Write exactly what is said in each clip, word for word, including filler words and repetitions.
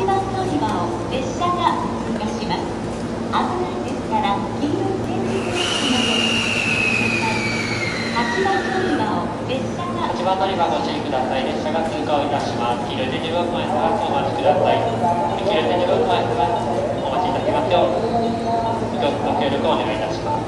ちばん乗り場を列車が通過します。危ないですから黄色い点字ブロックまではちばん乗り場を列車がはちばん乗り場ご注意ください。列車が通過をいたします。黄色い点字ブロックまで長くお待ちください。黄色い点字ブロックまで長くお待ちいただきますようご協力をお願いいたします。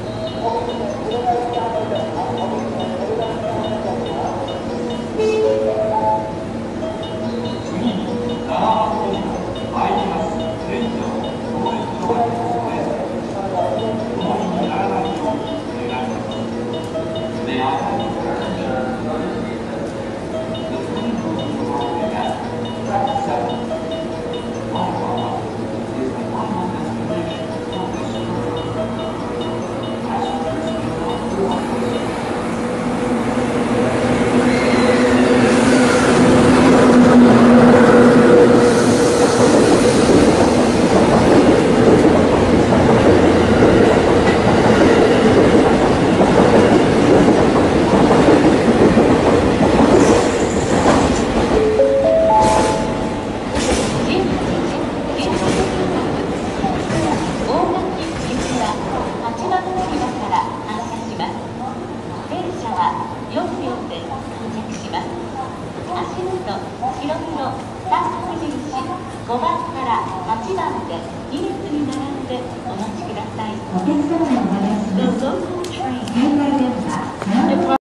よんびょうで到着します。足元、白黒、三角印、ごばんからはちばんでに列に並んでお待ちください。お客様のお話します。